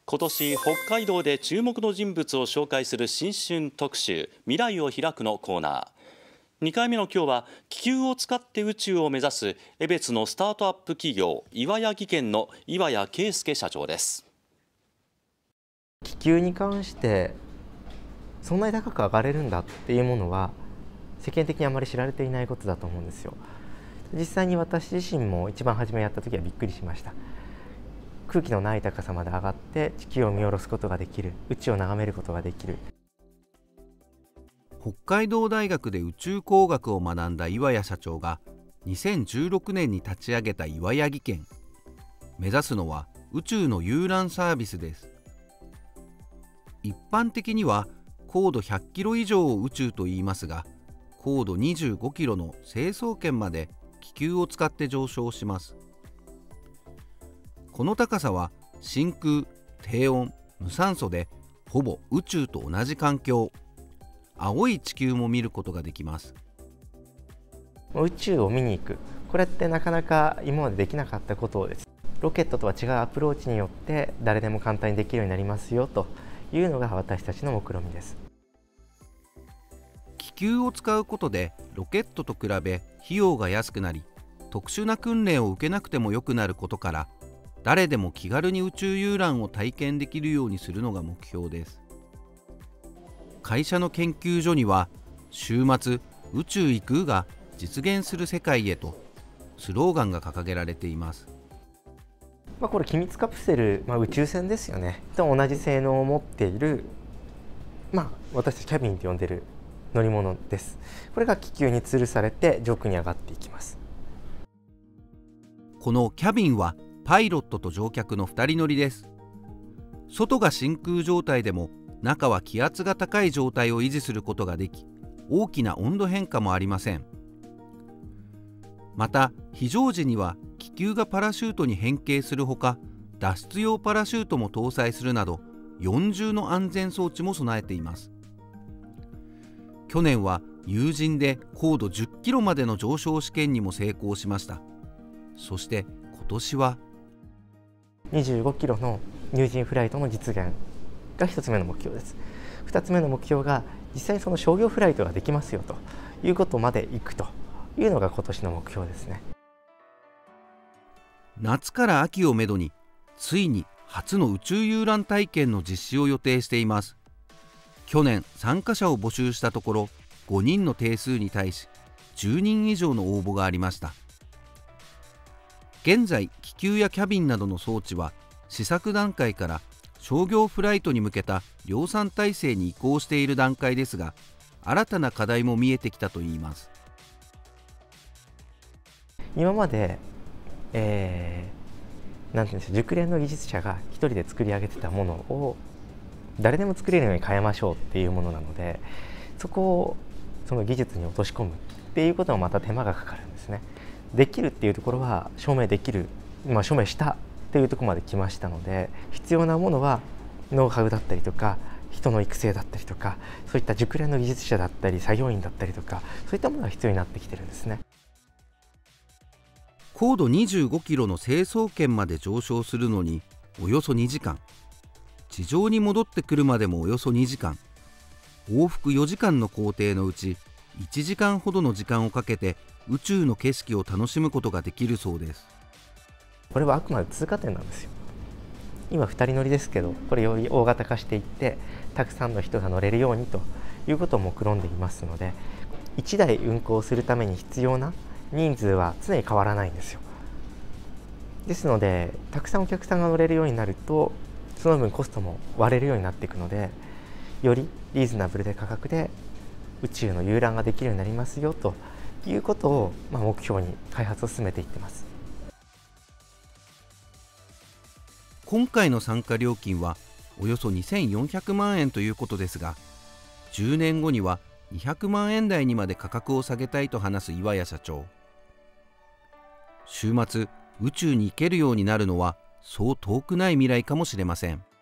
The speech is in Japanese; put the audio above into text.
今年北海道で注目の人物を紹介する新春特集未来を開くのコーナー。2回目の今日は気球を使って宇宙を目指す江別のスタートアップ企業岩谷技研の岩谷圭介社長です。 気球に関してそんなに高く上がれるんだっていうものは世間的にあまり知られていないことだと思うんですよ。実際に私自身も一番初めやった時はびっくりしました。空気のない高さまで上がって地球を見下ろすことができる、宇宙を眺めることができる。 北海道大学で宇宙工学を学んだ岩谷社長が2016年に立ち上げた岩谷技研。目指すのは宇宙の遊覧サービスです。一般的には高度100キロ以上を宇宙と言いますが、高度25キロの成層圏まで気球を使って上昇します。この高さは真空、低温、無酸素でほぼ宇宙と同じ環境、青い地球も見ることができます。 宇宙を見に行く、これってなかなか今までできなかったことです。ロケットとは違うアプローチによって誰でも簡単にできるようになりますよというのが私たちの目論見です。 気球を使うことでロケットと比べ費用が安くなり、特殊な訓練を受けなくても良くなることから、誰でも気軽に宇宙遊覧を体験できるようにするのが目標です。会社の研究所には週末宇宙行くが実現する世界へとスローガンが掲げられています。 これ機密カプセル、宇宙船ですよねと同じ性能を持っている、私たちキャビンと呼んでいる乗り物です。これが気球に吊るされて上空に上がっていきます。 このキャビンはパイロットと乗客の2人乗りです。外が真空状態でも中は気圧が高い状態を維持することができ、大きな温度変化もありません。また非常時には気球がパラシュートに変形するほか、脱出用パラシュートも搭載するなど4重の安全装置も備えています。去年は有人で高度10キロまでの上昇試験にも成功しました。そして今年は 25キロの有人フライトの実現が1つ目の目標です。2つ目の目標が実際にその商業フライトができますよということまでいくというのが今年の目標ですね。 夏から秋をめどについに初の宇宙遊覧体験の実施を予定しています。去年参加者を募集したところ5人の定数に対し10人以上の応募がありました。現在気球やキャビンなどの装置は試作段階から商業フライトに向けた量産体制に移行している段階ですが、新たな課題も見えてきたといいます。 今まで、なんていうんですか、熟練の技術者が一人で作り上げてたものを誰でも作れるように変えましょうっていうものなので、そこをその技術に落とし込むっていうことはまた手間がかかるんですね。できるっていうところは証明できる、証明したっていうところまで来ましたので、必要なものはノウハウだったりとか人の育成だったりとか、そういった熟練の技術者だったり作業員だったりとか、そういったものが必要になってきてるんですね。 高度25キロの成層圏まで上昇するのにおよそ2時間、地上に戻ってくるまでもおよそ2時間、往復4時間の行程のうち1時間ほどの時間をかけて宇宙の景色を楽しむことができるそうです。 これはあくまで通過点なんですよ。今2人乗りですけど、これより大型化していってたくさんの人が乗れるようにということを目論んでいますので、1台運行するために必要な人数は常に変わらないんですよ。ですのでたくさんお客さんが乗れるようになると、その分コストも割れるようになっていくので、よりリーズナブルで価格で宇宙の遊覧ができるようになりますよということを目標に開発を進めていってます。 今回の参加料金はおよそ2400万円ということですが、10年後には200万円台にまで価格を下げたいと話す岩谷社長。週末宇宙に行けるようになるのはそう遠くない未来かもしれません。